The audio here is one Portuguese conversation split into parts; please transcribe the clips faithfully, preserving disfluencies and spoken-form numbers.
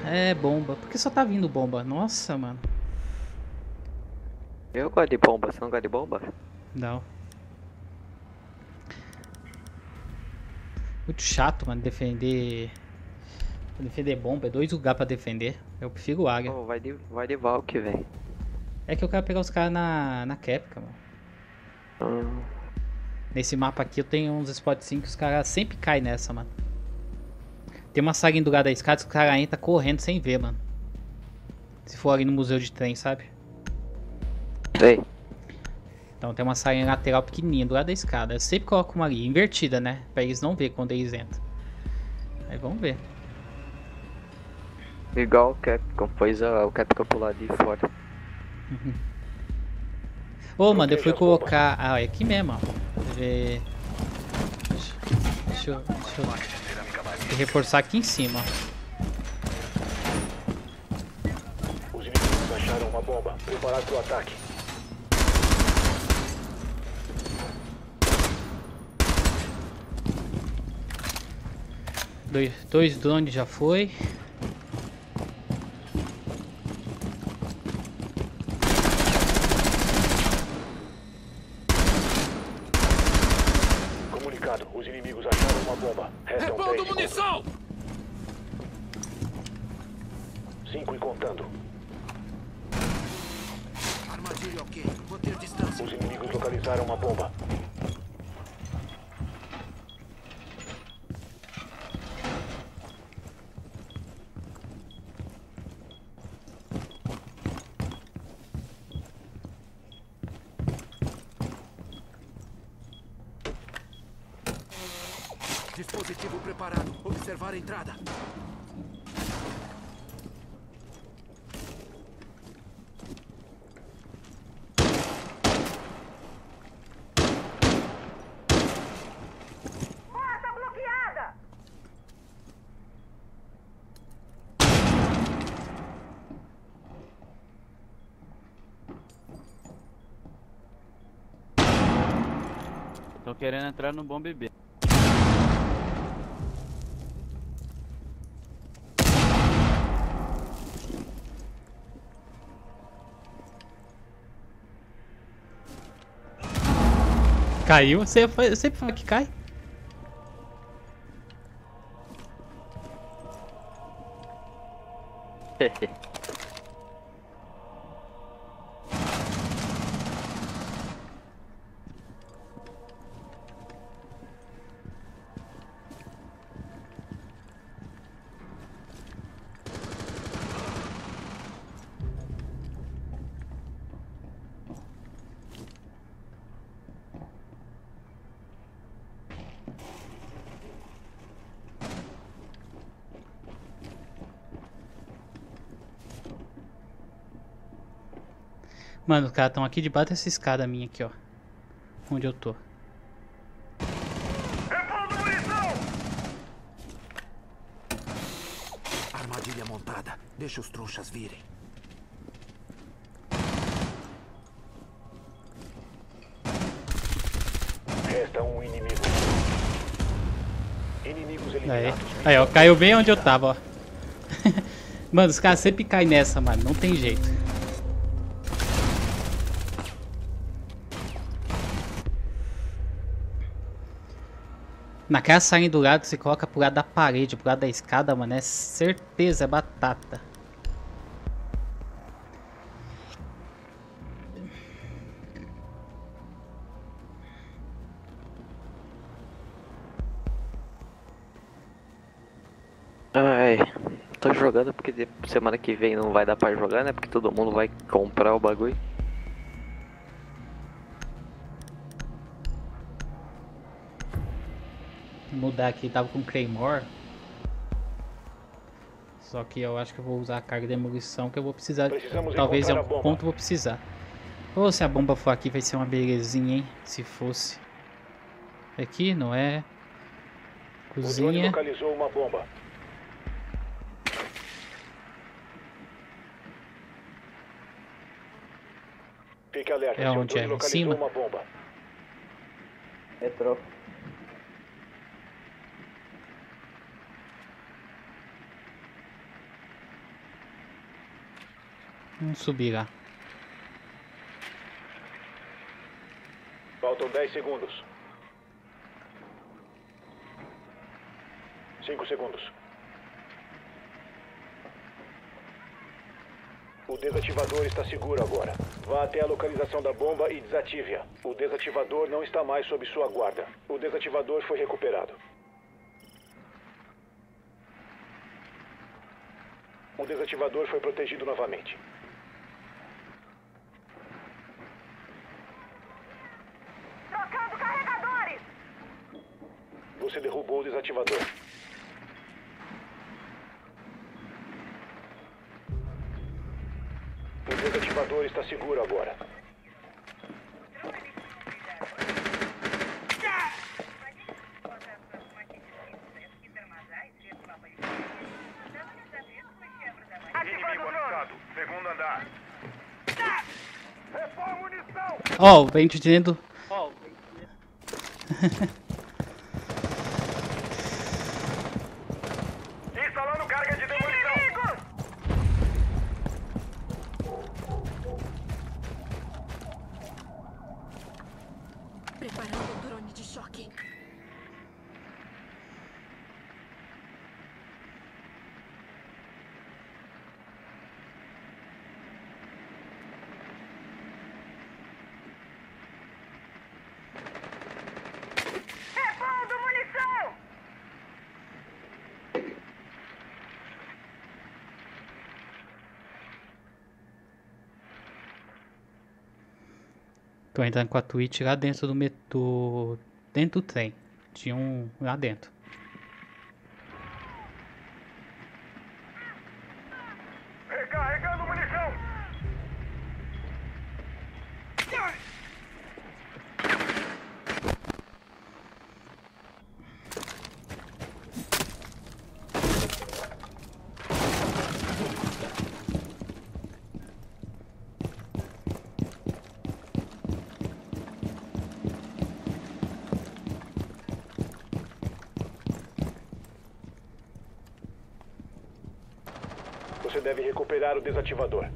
É, bomba. Por que só tá vindo bomba? Nossa, mano. Eu gosto de bomba, você não gosta de bomba? Não. Muito chato, mano, defender... Defender bomba. É dois lugares pra defender. Eu prefiro área. Oh, vai de, vai de Valk, velho. É que eu quero pegar os caras na, na Capcom, mano. Hum, Nesse mapa aqui eu tenho uns spots que os caras sempre caem nessa, mano. Tem uma saga em lugar da escada que os caras entram correndo sem ver, mano. Se for ali no museu de trem, sabe? sei. Então tem uma salinha lateral pequenininha do lado da escada. Eu sempre coloco uma ali, invertida, né? Pra eles não verem quando eles entram. Aí vamos ver. Igual o Capcom, pois uh, o Capcom pro lado de fora. Ô, mano, eu fui colocar... Ah, é aqui mesmo, ó. Ver... Deixa eu... Deixa eu... Deixa eu reforçar aqui em cima, ó. Os inimigos acharam uma bomba. Preparado para o ataque. Dois, dois drones já foi. Comunicado. Os inimigos acharam uma bomba. Restam Repondo dez munição! Cinco e contando. Armadilha ok. Manter distância. Os inimigos localizaram uma bomba. Dispositivo preparado. Observar a entrada. Porta bloqueada! Tô querendo entrar no bom bebê. Caiu? Você foi- eu sempre falo que cai. Mano, os caras estão aqui debaixo dessa escada minha aqui, ó. Onde eu tô. Repondo munição! Armadilha montada. Deixa os trouxas virem. Resta um inimigo. Inimigos Aí, eliminados. aí ó, caiu bem onde eu tava, ó. Mano, os caras sempre caem nessa, mano. Não tem jeito. Naquela salinha do lado, você coloca pro lado da parede, pro lado da escada, mano. É certeza, é batata. Ai, tô jogando porque de- semana que vem não vai dar pra jogar, né? Porque todo mundo vai comprar o bagulho. Vou mudar aqui, tava com Claymore. Só que eu acho que eu vou usar a carga de demolição que eu vou precisar. Precisamos Talvez em encontrar a algum bomba. ponto eu vou precisar. Ou se a bomba for aqui vai ser uma belezinha, hein? Se fosse. Aqui, não é? O drone Cozinha. localizou uma bomba. Fique alerta. É seu onde drone é? Em localizou cima? uma bomba. Entrou. Vamos subir lá. Faltam dez segundos. cinco segundos. O desativador está seguro agora. Vá até a localização da bomba e desative-a. O desativador não está mais sob sua guarda. O desativador foi recuperado. O desativador foi protegido novamente. Trocando carregadores! Você derrubou o desativador. O desativador está seguro agora. Ativando o drone! Segundo andar. Repor munição! Ó, o vem dentro. Instalando carga de demolição. Inimigos! Preparando o drone de choque. Repondo munição! Tô entrando com a Twitch lá dentro do metrô. Dentro do trem. Tinha um lá dentro. Recarregando munição. Você deve recuperar o desativador.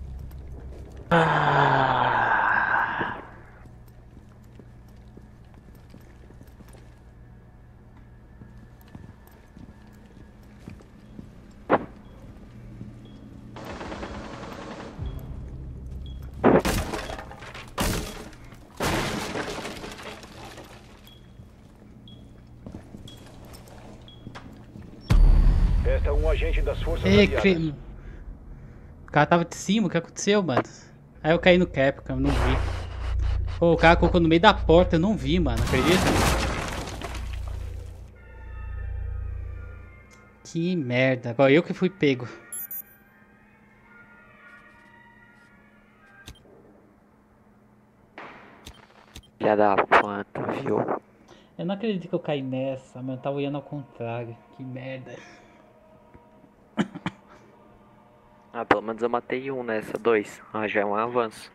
Resta um agente das forças Ei, aliadas. cre... O cara tava de cima, o que aconteceu, mano? Aí eu caí no Capcom, eu não vi. Pô, o cara colocou no meio da porta, eu não vi, mano, acredita? Que merda, agora eu que fui pego. Filha da planta, viu? Eu não acredito que eu caí nessa, mano, eu tava olhando ao contrário. Que merda. Ah, pelo menos eu matei um nessa, dois. Ah, já é um avanço.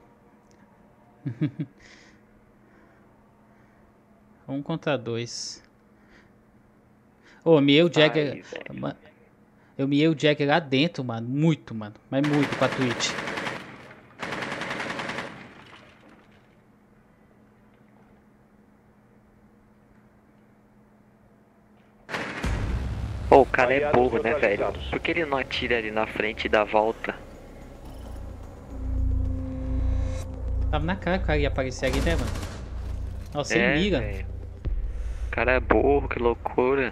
Um contra dois. Ô, eu miei o Jagger. Ai, velho. Ma- Eu miei o Jagger lá dentro, mano. Muito, mano. Mas muito com a Twitch. Pô, o cara é Aliados burro, né, velho? neutralizados. Por que ele não atira ali na frente e dá a volta? Tava na cara que o cara ia aparecer ali, né, mano? Nossa, sem é, mira. velho. O cara é burro, que loucura.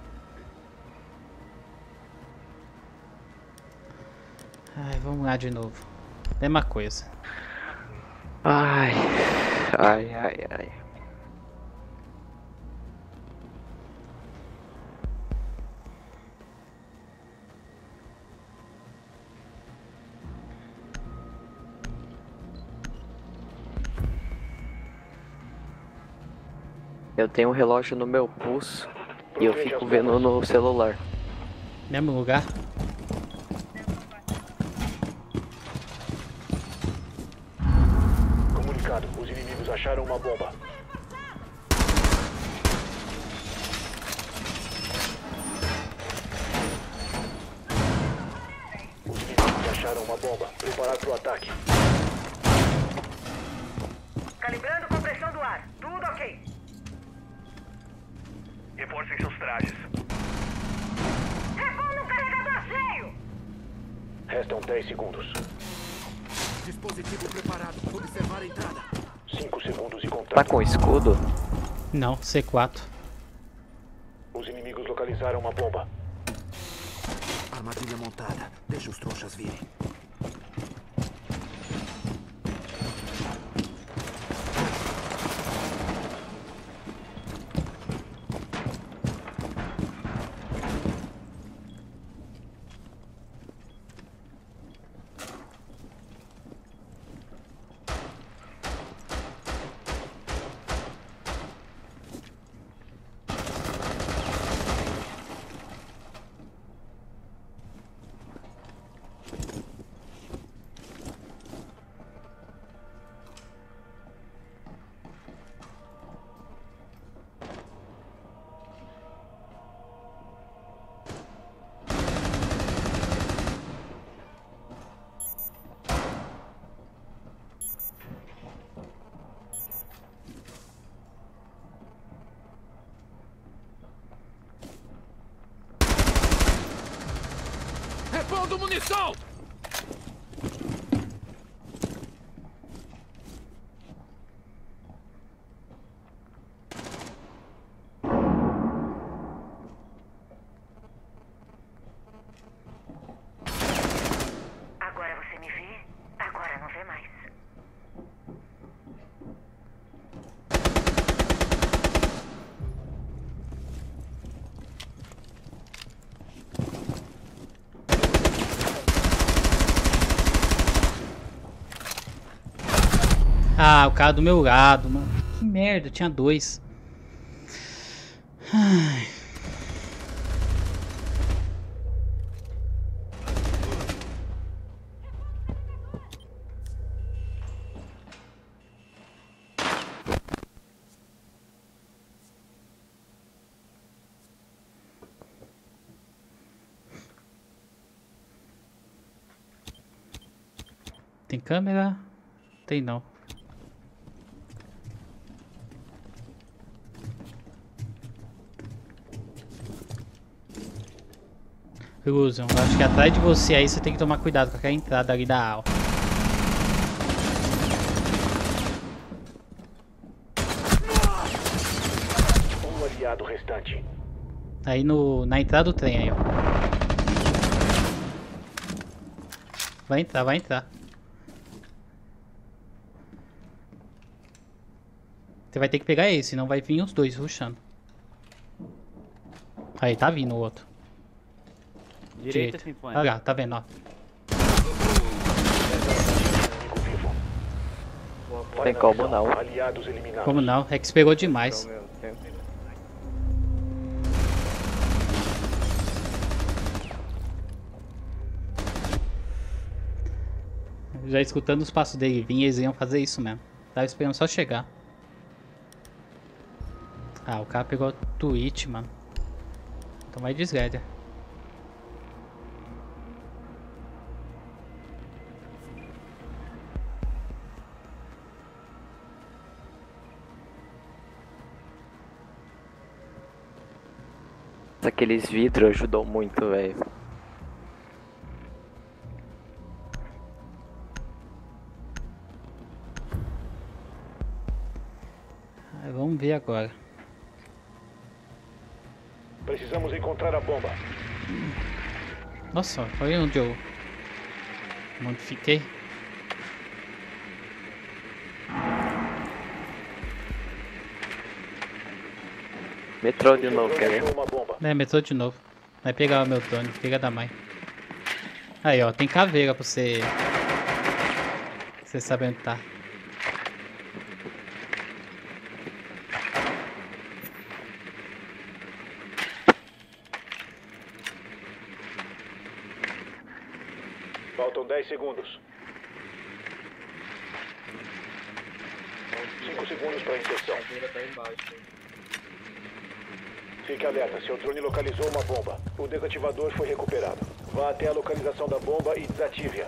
Ai, vamos lá de novo. Mesma coisa. Ai, ai, ai, ai. Eu tenho um relógio no meu pulso e eu fico vendo no celular. Mesmo lugar. Comunicado, os inimigos acharam uma bomba. Os inimigos Acharam uma bomba. Preparar para o ataque. Calibrando compressão do ar. Tudo ok. Reforcem seus trajes. Repondo um carregador cheio. Restam dez segundos. Dispositivo preparado. Observar a entrada. cinco segundos e Tá contato. com escudo? Não, C quatro. Os inimigos localizaram uma bomba. Armadilha montada. Deixa os trouxas virem. Repondo munição! Agora você me vê, agora não vê mais. Ah, o cara do meu lado, mano. Que merda, tinha dois. Ai. Tem câmera? Tem não. Illusion, acho que atrás de você aí você tem que tomar cuidado com aquela entrada ali da aula. Um aliado restante. Aí no, na entrada do trem aí, ó. Vai entrar, vai entrar. Você vai ter que pegar esse, senão vai vir os dois rushando. Aí, tá vindo o outro. Direita, sem point. Olha lá, tá vendo, ó. Inimigo vivo. Tem como não. Aliados eliminados. Como não? É que se pegou demais. Já escutando os passos dele vir, eles iam fazer isso mesmo. Tava esperando só chegar. Ah, o cara pegou a Twitch, mano. Então vai desgrade. Aqueles vidros ajudou muito, velho. Ah, vamos ver agora. Precisamos encontrar a bomba. Nossa, olha onde eu... Onde fiquei. Metrô de novo, quer ver? Uma bomba. É, metrô de novo. Vai pegar o meu drone, pega da mãe. Aí, ó, tem caveira pra você... Pra você saber onde tá. Faltam dez segundos. cinco segundos para a inserção. Fique alerta, seu drone localizou uma bomba. O desativador foi recuperado. Vá até a localização da bomba e desative-a.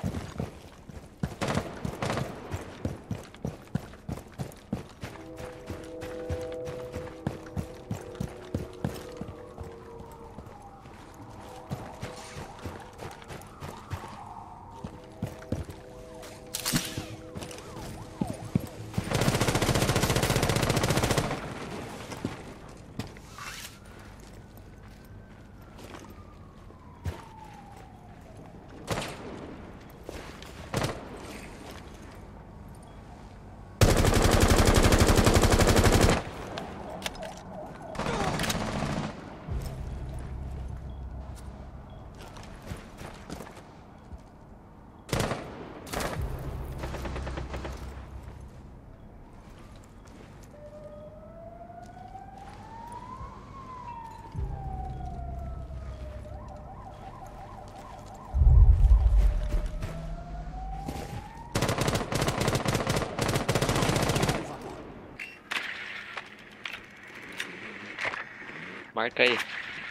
Marca aí.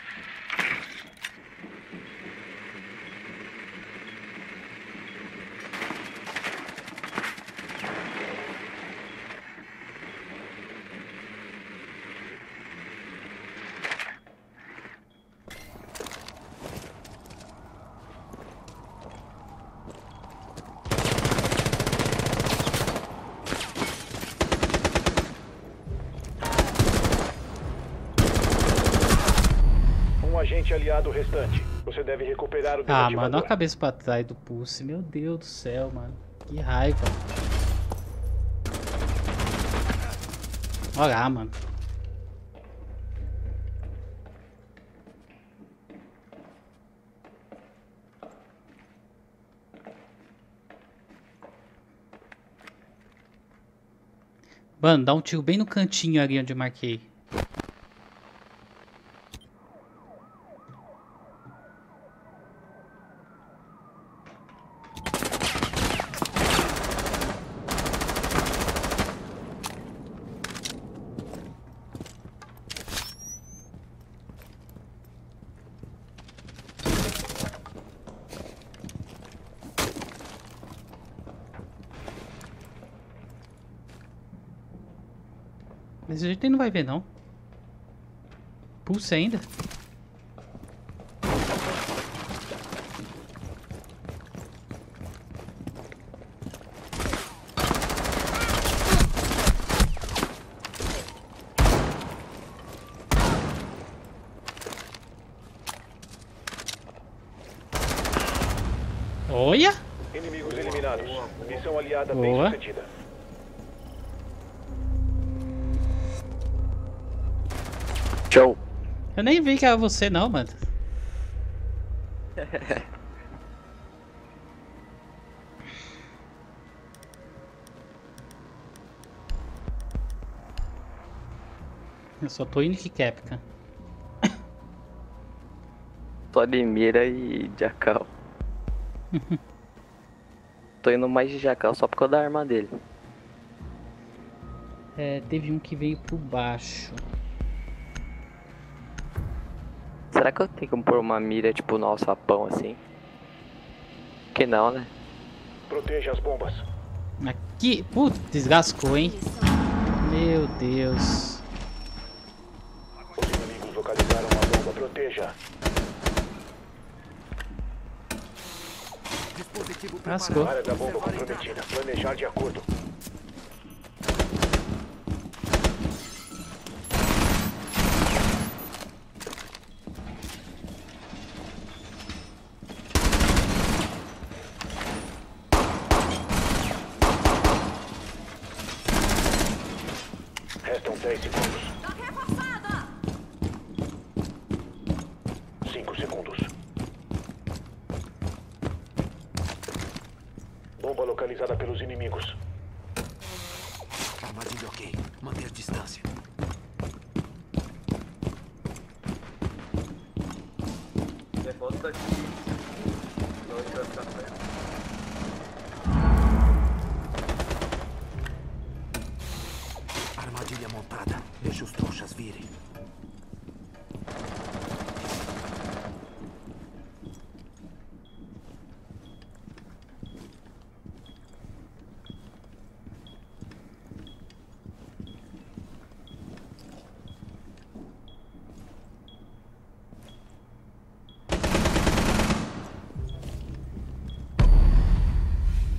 Agente aliado restante. Você deve recuperar o Ah, desativador. mano, olha a cabeça pra trás do pulse. Meu Deus do céu, mano. Que raiva. Olha lá, mano. Mano, dá um tiro bem no cantinho ali onde eu marquei. Desse jeito ele não vai ver, não. Pulse ainda. Olha! Inimigos eliminados. Missão aliada bem Boa. sucedida. Show. Eu nem vi que era você não, mano. Eu só tô indo que Capcom. Só de mira e jacal. Tô indo mais de jacal só por causa da arma dele. É, teve um que veio por baixo. Será que eu tenho que pôr uma mira tipo no alçapão assim? Que não, né? Proteja as bombas. Aqui. Putz, desgascou, hein? Meu Deus. Os inimigos localizaram a bomba. Proteja. Dispositivo Lascou. Área da bomba comprometida. Planejar de acordo. Restam dez segundos. cinco segundos. Bomba localizada pelos inimigos. Armadilha ok. Manter distância. Armadilha montada. Deixa os trouxas virem.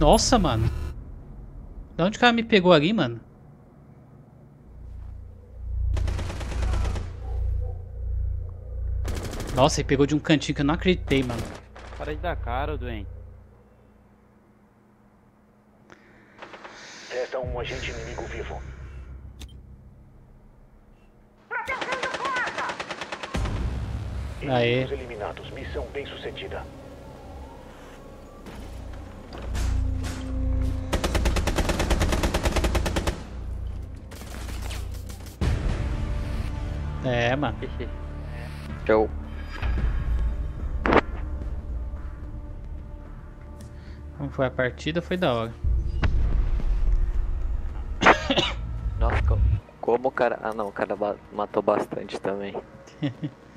Nossa, mano. De onde o cara me pegou ali, mano? Nossa, ele pegou de um cantinho que eu não acreditei, mano. Para de dar cara, doente. Resta um agente inimigo vivo. Aê. Inimigos eliminados. Missão bem sucedida. É, mano. Show. Como foi a partida, foi da hora. Nossa, co- como o cara... Ah não, o cara ba- matou bastante também.